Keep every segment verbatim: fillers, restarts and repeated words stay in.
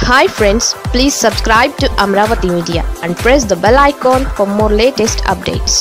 Hi friends, please subscribe to Amaravathi Media and press the bell icon for more latest updates.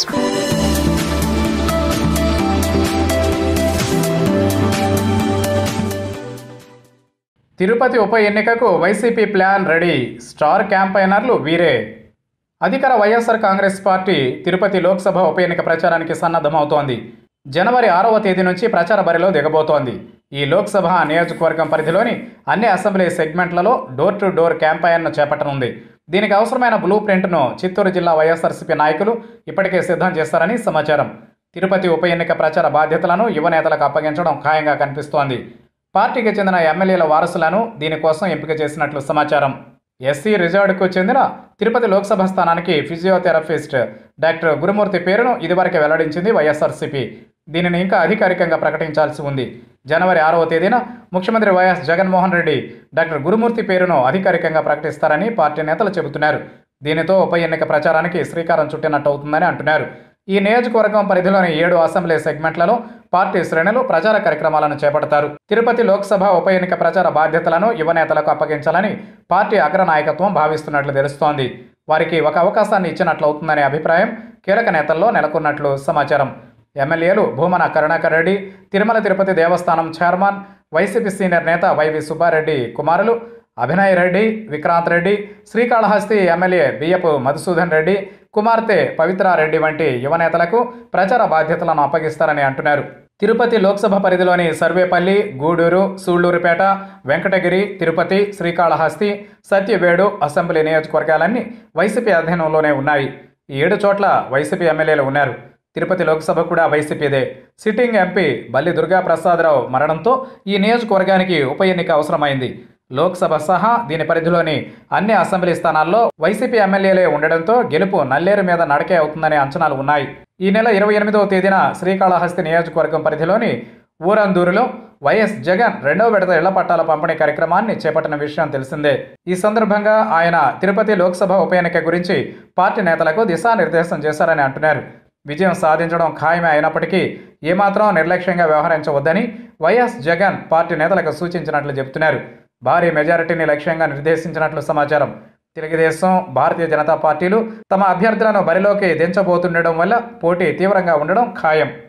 Tirupati ఉప ఎన్నికకు YCP plan ready. Star క్యాంపైనర్లు వీరే. అధికార YSR Congress party Tirupati Lok Sabha ఎన్నిక ప్రచారానికి సన్నద్ధమవుతోంది. జనవరి ఆరవ తేదీ నుంచి ప్రచార బరిలో దిగబోతోంది. ఈ లోక్సభ నియోజకవర్గం పరిధిలోని అన్ని అసెంబ్లీ సెగ్మెంట్లలో డోర్ టు డోర్ క్యాంపైన్ను చేపట్టనుంది. దీనికి అవసరమైన బ్లూ ప్రింట్ను చిత్తూరు జిల్లా వైఎస్ఆర్సీపీ నాయకులు ఇప్పటికే సిద్ధం చేస్తారని సమాచారం. తిరుపతి ఉప ఎన్నిక ప్రచార బాధ్యతలను యువ నేతలకు అప్పగించడం ఖాయంగా కనిపిస్తోంది. పార్టీకి చెందిన ఎమ్మెల్యేల వారసులను దీనికోసం ఎంపిక చేసినట్లు సమాచారం. ఎస్సీ రిజర్వ్డ్కు చెందిన తిరుపతి లోక్సభ స్థానానికి ఫిజియోథెరపిస్ట్ డాక్టర్ గురుమూర్తి పేరును ఇదివరకే వెల్లడించింది వైఎస్ఆర్సీపీ. దీనిని ఇంకా అధికారికంగా ప్రకటించాల్సి ఉంది. జనవరి ఆరవ తేదీన ముఖ్యమంత్రి వైఎస్ జగన్మోహన్ రెడ్డి డాక్టర్ గురుమూర్తి పేరును అధికారికంగా ప్రకటిస్తారని పార్టీ నేతలు చెబుతున్నారు. దీనితో ఉప ఎన్నిక ప్రచారానికి శ్రీకారం చుట్టినట్టు అవుతుందని అంటున్నారు. ఈ నియోజకవర్గం పరిధిలోని ఏడు అసెంబ్లీ సెగ్మెంట్లలో పార్టీ శ్రేణులు ప్రచార కార్యక్రమాలను చేపడతారు. తిరుపతి లోక్సభ ఉప ఎన్నిక ప్రచార బాధ్యతలను యువ నేతలకు అప్పగించాలని పార్టీ అగ్రనాయకత్వం భావిస్తున్నట్లు తెలుస్తోంది. వారికి ఒక అవకాశాన్ని ఇచ్చినట్లవుతుందనే అభిప్రాయం కీలక నేతల్లో నెలకొన్నట్లు సమాచారం. ఎమ్మెల్యేలు Bhumana Karunakar Reddy, Tirumala Tirupati Devasthanam chairman, YCP senior నేత వైవి సుబ్బారెడ్డి కుమారులు అభినయ్ రెడ్డి, విక్రాంత్ రెడ్డి, శ్రీకాళహస్తి ఎమ్మెల్యే బియ్యపు మధుసూదన్ రెడ్డి కుమార్తె పవిత్రారెడ్డి వంటి యువ నేతలకు ప్రచార బాధ్యతలను అప్పగిస్తారని అంటున్నారు. తిరుపతి లోక్సభ పరిధిలోని సర్వేపల్లి, గూడూరు, సూళ్లూరుపేట, వెంకటగిరి, తిరుపతి, శ్రీకాళహస్తి, సత్యవేడు అసెంబ్లీ నియోజకవర్గాలన్నీ వైసీపీ అధీనంలోనే ఉన్నాయి. ఈ ఏడు చోట్ల వైసీపీ ఎమ్మెల్యేలు ఉన్నారు. తిరుపతి లోక్సభ కూడా వైసీపీదే. సిట్టింగ్ ఎంపీ బల్లి దుర్గాప్రసాదరావు మరణంతో ఈ నియోజకవర్గానికి ఉప ఎన్నిక అవసరమైంది. లోక్సభ సహా దీని పరిధిలోని అన్ని అసెంబ్లీ స్థానాల్లో వైసీపీ ఎమ్మెల్యేలే ఉండడంతో గెలుపు నల్లేరు మీద నడకే అవుతుందనే అంచనాలు ఉన్నాయి. ఈ నెల ఇరవై ఎనిమిదవ తేదీన శ్రీకాళహస్తి నియోజకవర్గం పరిధిలోని ఊరందూరులో వైఎస్ జగన్ రెండవ విడత ఇళ్ల పట్టాల పంపిణీ కార్యక్రమాన్ని చేపట్టిన విషయం తెలిసిందే. ఈ సందర్భంగా ఆయన తిరుపతి లోక్సభ ఉప ఎన్నిక గురించి పార్టీ నేతలకు దిశానిర్దేశం చేశారని అంటున్నారు. విజయం సాధించడం ఖాయమే అయినప్పటికీ ఏమాత్రం నిర్లక్ష్యంగా వ్యవహరించవద్దని వైఎస్ జగన్ పార్టీ నేతలకు సూచించినట్లు చెబుతున్నారు. భారీ మెజారిటీని లక్ష్యంగా నిర్దేశించినట్లు సమాచారం. తెలుగుదేశం, భారతీయ జనతా పార్టీలు తమ అభ్యర్థులను బరిలోకి దించబోతుండడం వల్ల పోటీ తీవ్రంగా ఉండడం ఖాయం.